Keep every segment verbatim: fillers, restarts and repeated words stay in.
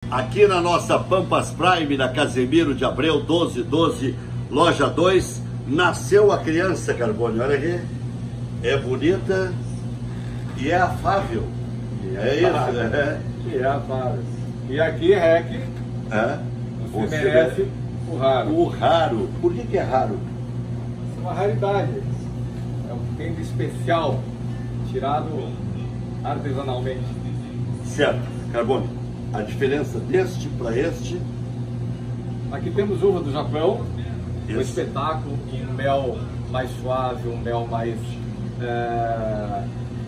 Aqui na nossa Pampas Prime, na Casemiro de Abreu, doze doze, loja dois, nasceu a criança, Carbone. Olha aqui, é bonita e é afável. E é, é isso, né? E é afável. E aqui, Rec, é? você, você merece o raro. O raro. Por que que é raro? É uma raridade. É um que tem de especial, tirado artesanalmente. Certo, Carbone. A diferença deste para este? Aqui temos uva do Japão, Isso. um espetáculo, um mel mais suave, um mel mais é,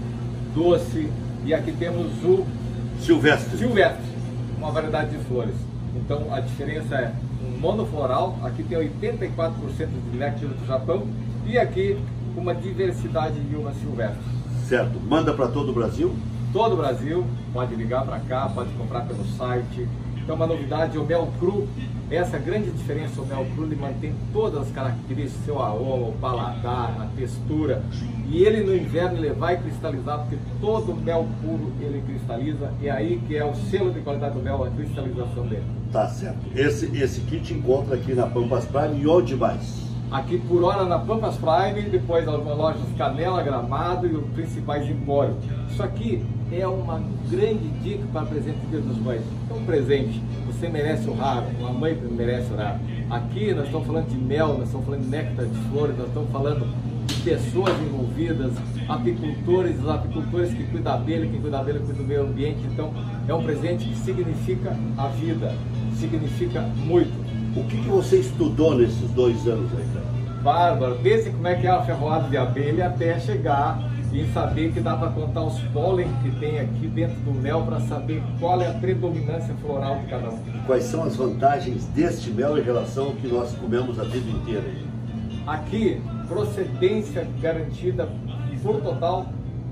doce. E aqui temos o Silvestre. Silvestre, uma variedade de flores. Então a diferença é um monofloral, aqui tem oitenta e quatro por cento de néctar do Japão e aqui uma diversidade de uvas silvestres. Certo, manda para todo o Brasil? Todo o Brasil, pode ligar para cá, pode comprar pelo site. Então uma novidade, o mel cru, essa grande diferença, o mel cru ele mantém todas as características, seu aroma, o paladar, a textura. E ele no inverno ele vai cristalizar, porque todo mel puro ele cristaliza, e aí que é o selo de qualidade do mel, a cristalização dele. Tá certo. Esse, esse kit encontra aqui na Pampas Prime e onde mais? Aqui por hora na Pampas Prime, depois algumas lojas Canela, Gramado e os principais empórios. Isso aqui é uma grande dica para presente de Dia dos Mães. É um presente, você merece o raro, uma mãe merece o raro. Aqui nós estamos falando de mel, nós estamos falando de néctar de flores, nós estamos falando de pessoas envolvidas, apicultores, os apicultores que cuidam da abelha, quem cuida da abelha cuida do meio ambiente. Então é um presente que significa a vida, significa muito. O que, que você estudou nesses dois anos aí, cara? Bárbaro, desde como é que é a ferroada de abelha até chegar e saber que dá para contar os pólen que tem aqui dentro do mel para saber qual é a predominância floral de cada um. Quais são as vantagens deste mel em relação ao que nós comemos a vida inteira? Aqui, procedência garantida por total,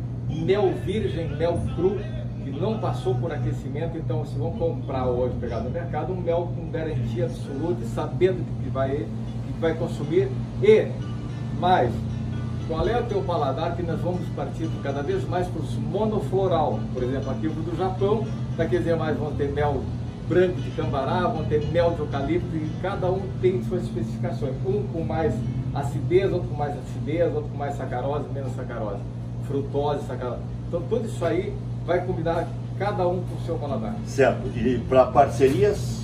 mel virgem, mel cru, que não passou por aquecimento. Então vocês vão comprar hoje, pegar no mercado, um mel com garantia absoluta, sabendo que vai, que vai consumir. E mais, qual é o teu paladar, que nós vamos partir cada vez mais para os monofloral. Por exemplo, aqui o do Japão, daqui a dizer mais vão ter mel branco de cambará, vão ter mel de eucalipto, e cada um tem suas especificações. Um com mais acidez, outro com mais acidez, outro com mais sacarose, menos sacarose, frutose, sacarose. Então tudo isso aí vai combinar cada um com o seu paladar. Certo. E para parcerias?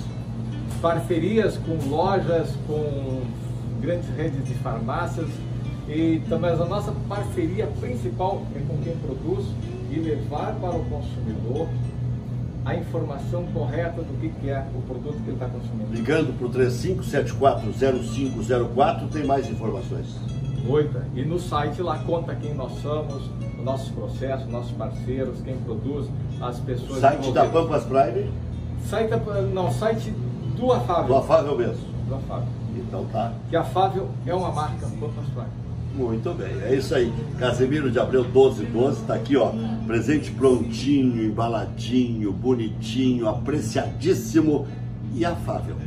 Parcerias com lojas, com grandes redes de farmácias. E também a nossa parceria principal é com quem produz e levar para o consumidor a informação correta do que, que é o produto que ele está consumindo. Ligando para o três cinco sete quatro zero cinco zero quatro tem mais informações. Muita. E no site lá conta quem nós somos, os nossos processos, nossos parceiros, quem produz, as pessoas... Site da Pampas Prime? Site, não, site do Afável. Do Afável mesmo. Do Afável. Então tá. Que a Afável é uma marca Pampas Prime. Muito bem, é isso aí. Casemiro de Abreu doze doze, tá aqui, ó. Presente prontinho, embaladinho, bonitinho, apreciadíssimo e afável.